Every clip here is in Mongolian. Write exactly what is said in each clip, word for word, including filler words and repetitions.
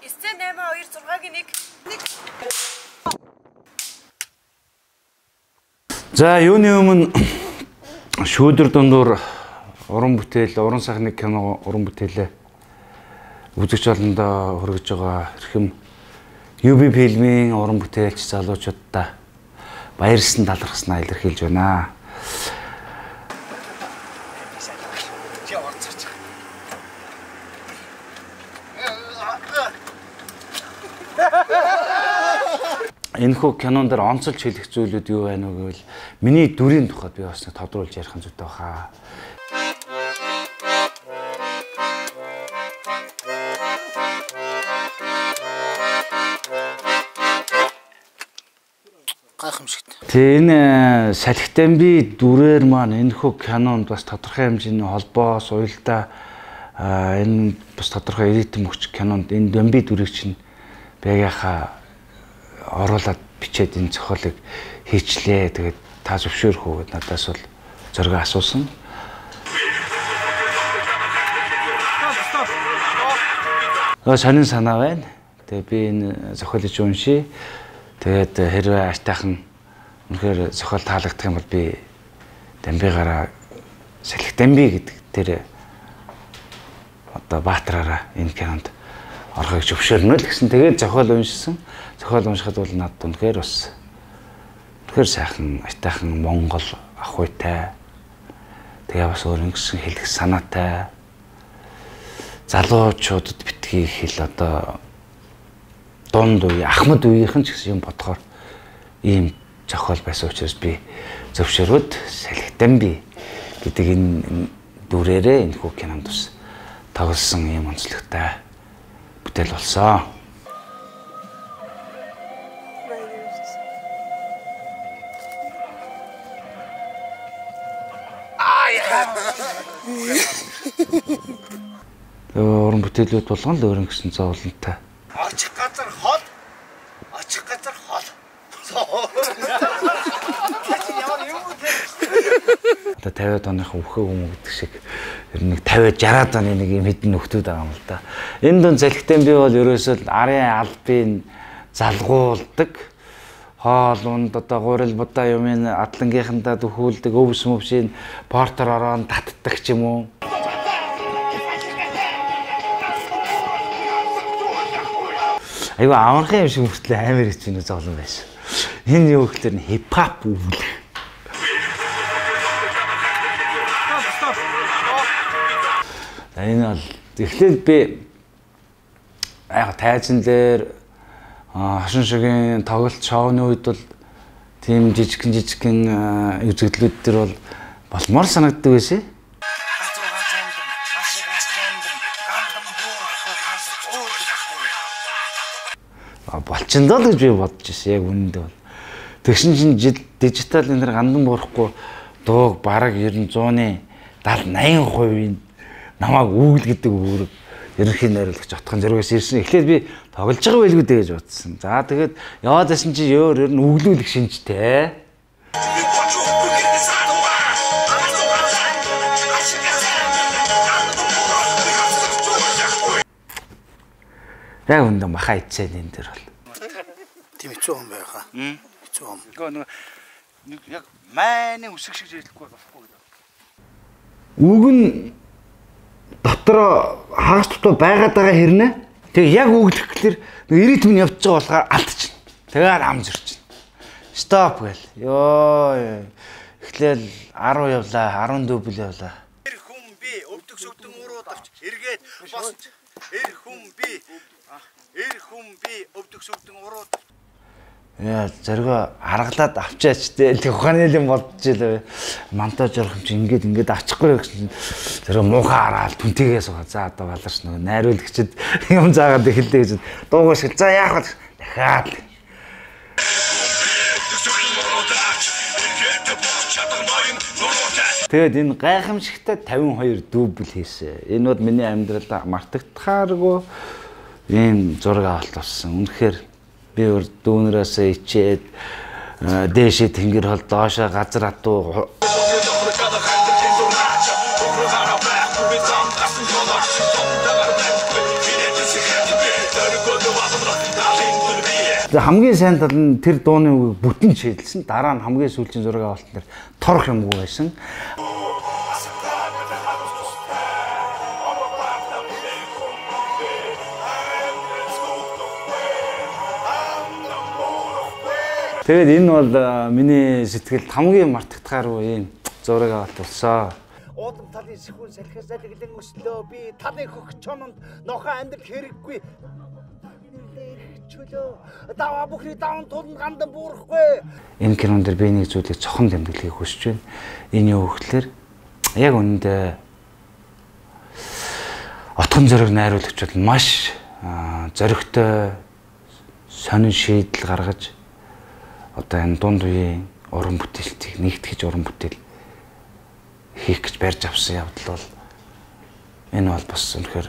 Эсцэн найман хоёр зургагийн нэг нэг. За юуны өмнө шүүдэр дундуур уран бүтээл, уран сахны кино уран бүтээлээ үзэгч олондоо хүргэж байгаа эрхэм ю би фильмийн уран бүтээлч залуучуудаа баярлсан талархснаа илэрхийлж байна. Энэхүү кинон дээр онцолж хэлэх зүйлүүд юу байна вэ гэвэл миний дүрийн тухайд би бас нэг тодруулж ярих нь зүйтэй баха. Гайхамшигт. Тэгээ энэ салхитамби дүрээр маань энэхүү кинонд бас тодорхой хэмжээний холбоо, суйлдаа энэ бас тодорхой ритм өгч кинонд энэ дамби дүрийг чинь бэгийнхаа оруулаад бичээд энэ зохиолыг хийчлээ. Тэгээд та зөвшөөрөх үү гэд надаас бол зөргөө асуусан. Аа сонин санаа байна. Тэгээд би энэ зохиолыг уншия. Тэгээд хэрвээ аштайхан үнэхээр зохиол таалагдах юм бол би дамбигаараа салхитамби гэдэг тэр одоо баатраараа энэ кинонд орохыг зөвшөөрнө л гэсэн. Тэгээд зохиол уншсан. Зохиол уншихад бол надад үнэхээр бас үнэхээр сайхан, айтайхан Монгол ах уйтай. Тэгээ бас өөр ингэсэн хэлэх санаатай. Залуучуудад битгий хэл одоо дунд үе, ахмад үеийнхэн ч гэсэн юм бодохоор ийм зохиол байсан учраас би зөвшөөрөөд салхитамби гэдэг энэ дүрээрээ энэхүү кинонд бас тоглосон ийм онцлогтой бүтээл болсон. Уран бүтээлүүд болгон л өөр ингэсэн зовлонтой. Очих газар хол, очих газар хол. Одоо тавиад оныхын үхээ хүмүүс гэдэг шиг ер нь тавиад жараад оны нэг юм хэдэн нөхдүүд байгаа юм л да. Энэ дунд салхитамби бол ерөөсөө арын албыг залгуулдаг. Хоол унд одоо гурил будаа юм ин атлангийнхандаа дөхүүлдэг, өвс мөвшийн портер ороон татдаг ч юм уу. Айгу амархан юм шиг хүртлээ амар их чинь зовлон байсан. Энэ юу гэхээр хипхоп үйл. Энэ бол эхлээд би яг тайзан дээр хашин шигийн тоглолт шоуны үед бол тийм жижигхэн жижигхэн үзэгдлүүд төр бол болмоор санагддаг байсан. Болчиндоо л гэж би бодож ирсэн яг үнэндээ бол. Тэгшин чинь дижитал энэ гандан буурахгүй дууг бараг ер нь зууны даал найман хувийн намайг үүгэл гэдэг үүрэг ерөнхий найруулагч отхон зэрэгээс ирсэн. Эхлээд би тоглож байгаа байлгүй дээ гэж бодсон. За тэгээд яваад байсан чи өөр ер нь өглүүлэх шинжтэй. Яг үндэ маха ицэн энэ дэр бол. Тийм хэцүү юм байхаа. Хэцүү юм. Гэхдээ нэг яг майны үсэг шиг жийлэхгүй болохгүй гэдэг. Үг нь дотор хагас тутаа байгаад байгаа хэрнээ. Тэгээ яг үглэх гэхэлэр ритм нь явж байгаа болохоор алдчихна. Тэгээд ам зөрчин. Стоп гээл. Йоо. Эхлээл арав явлаа, арван дубль явлаа. Эр хүн би өвдөг сүгдэн урууд авч эргээд босч. Эр хүн би эр хүн би өвдөг сүгдэн урууд. Яа, зэрэг аргалаад авчаач дээ. Тэг ухааны юм бодож илээ. Монтаж орох юм чи ингээд ингээд авчихгүй гэсэн. Зэрэг муухай хараал түнтэйгээ суугаа. За одоо баларч нөгөө найруулагчд юм заагаад эхэллээ гэж. Дуугаа шил. За яах вэ? Дахиад. Тэгээд энэ гайхамшигтай тавин хоёр дубль хийсэн. Энэ бол миний амьдралаа мартагдахааргүй ийм зураг авалт болсон. Үнэхээр би өөр дүүнээс ичээд дээшээ тэнгэр хол доошоо газар атуу хамгийн сайн тал нь тэр дууны үгийг бүтэн шийдэлсэн. Дараа нь хамгийн сүүлийн зураг авалт дээр торох юмгүй байсан. Тэгээд энэ бол миний сэтгэлд хамгийн мартагдахаар үе зураг авалт болсон. Уудам талын сэхүүн салхиас залглан өслөө би талын хөх чононд нохоо амьдрал хэрэггүй. Чөлөө даваа бүхний даван тулд гандан буурахгүй. Энэ кинон дээр би нэг зүйлийг цохон тэмдэглэхийг хүсэж байна. Энэ юу гэхээр яг үүндээ отгон зөрөг найруулагч бол маш зоригтой сонин шийдэл гаргаж одоо энэ дунд үеийн уран бүтээлтийг нэгтгэж уран бүтээл хийх гэж барьж авсан явдал бол энэ бол бас үнэхээр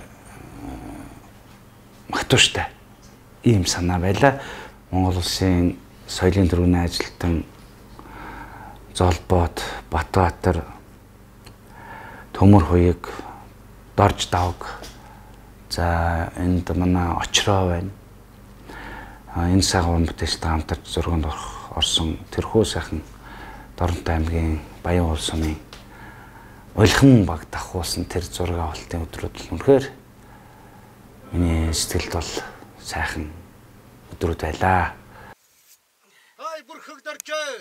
магтууштай ийм санаа байла. Монгол улсын соёлын төрөний ажилтан Золбот, Батбаатар, Төмөр хуйг, Дорж давг. За энд манай очроо байна. Энэ сайхан бүтээлтэй хамтарч зурганд орсон тэрхүү сайхан Доронтой аймгийн Баян уул сумын Улхан баг давхуулсан тэр зураг авалтын өдрүүд л үнэхээр миний сэтгэлд бол сайхан өдрүүд байлаа. Ай бүр хөгдөрчөө.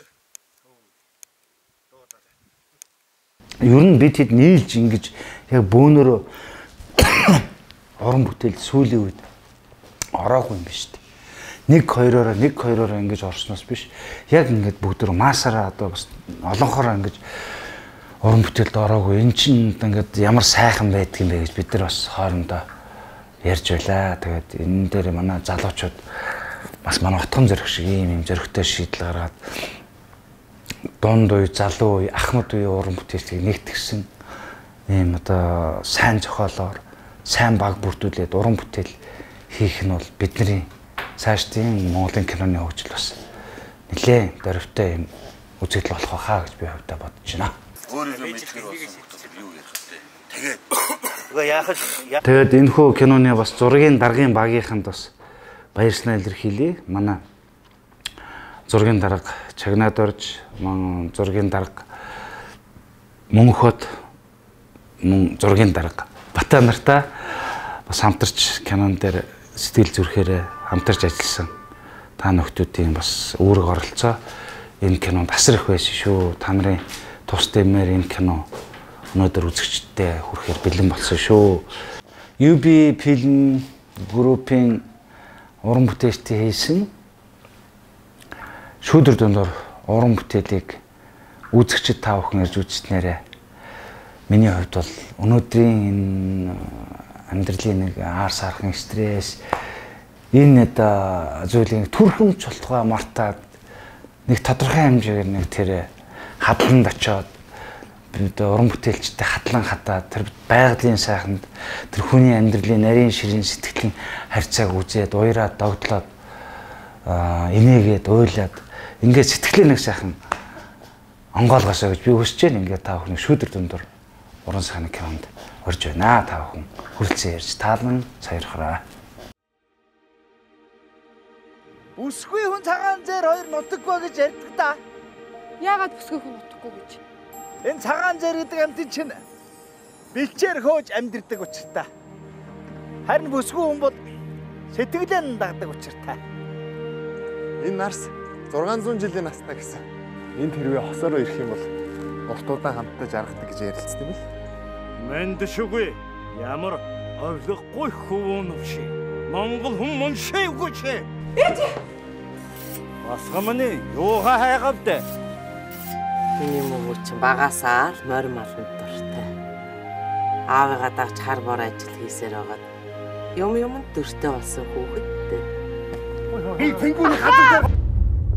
Ер нь бид хэд нийлж ингэж яг бөөнөрөө орон бүтээл сүүлийн үед ороогүй юм биш үү? Нэг хоёроор нэг хоёроор ингэж орсноос биш. Яг ингэж бүгд масаараа одоо бас олонхороо ингэж уран бүтээлд ороогүй. Эн чинь ингээд ямар сайхан байдг юм бэ гэж бид нар бас хоорондоо ярьж байлаа. Тэгээд энэ дээр манай залуучууд бас манай утган зөрөх шиг ийм юм зөрөгтэй шийдэл гаргаад дунд үе, залуу үе, ахмад үе уран бүтээлийг нэгтгэсэн ийм одоо сайн зохиолоор сайн баг бүрдүүлээд уран бүтээл хийх нь бол бидний цаашдын Монголын киноны хөгжил бас нэлээд дөрвтэй юм үзэгдэл болох байхаа гэж би хувьдаа бодож байна. Өөрөөр мэдгээр бас юу ярих вэ? Тэгээд үгүй яах вэ? Тэгээд энэхүү киноны бас зургийн даргын багийнханд бас баярснаа илэрхийлье. Манай зургийн дарга Чагнаад орж, мөн зургийн дарга Мөнхөд, мөн зургийн дарга Бата нартай бас хамтарч кинон дээр сэтгэл зүрхээр хамтарч ажилласан та нөхдүүдийн бас үүрэг оролцоо энэ кинонд асар их байсан шүү. Та нарын тус дэмээр энэ кино өнөөдөр үзэгчдэд хүрэхээр бэлэн болсон шүү. ю би фильм группийн уран бүтээлчдийн хийсэн шүүдэр дундор уран бүтээлийг үзэгчид та бүхэн ирж үзснээрээ миний хувьд бол өнөөдрийн энэ амьдралын нэг аар сархан стресс энэ одоо зүйлийг түрхэн чултгай мартаад нэг тодорхой хэмжээгээр нэг тэр хадланд очоод бид уран бүтээлчтэй хадлан хатаад тэр байгалийн сайханд тэр хүний амьдралын нарийн ширийн сэтгэлийн харьцааг үзээд уяраад догдлоод инээгээд уйлаад ингээд сэтгэлээ нэг сайхан онгоолгосоо гэж би хүсэж байна. Ингээд та бүхэн шүүдэр дундор уран сайхны кинонд орж байна. Та бүхэн хүрэлцэн ярьж таалан саярхраа. Бүсгүй хүн цагаан зэр хоёр нутаггүй гэж ярьдаг та. Яагаад бүсгүй хүн нутаггүй гэж? Энэ цагаан зэр гэдэг амьтан чинь бэлчээр хөөж амьдэрдэг учиртай. Харин бүсгүй хүн бол сэтгэлэн дагдаг учиртай. Энэ нарс зургаан зуун жилийн настай гэсэн. Энд хэрвээ хосороо ирэх юм бол уртуудаа хамтдаа жаргадаг гэж ярилцсан юм л. Мэндшгүй ямар овлохгүй хөвөн өвши. Монгол хүн моншээгүй чи. Ээж! Басгамны юугаа хайгавдэ? Миний муу чинь багасаа л морь малнд дуртай. Аавыгаа дагч хар бор ажил хийсээр байгаад юм юм дөртэй болсон хүүхэдтэй. Би тэнгүүний хатар дээр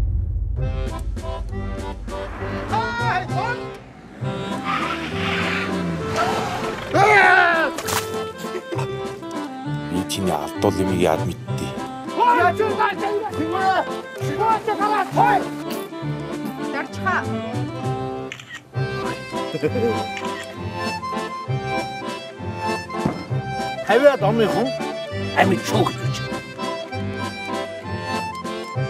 Би чиний алдуул юм яад мэдтий. Дарчхаа. тавиад омын хүн амьд шүүгдэж.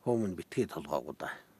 Хөөмн битгий толгоогүй да.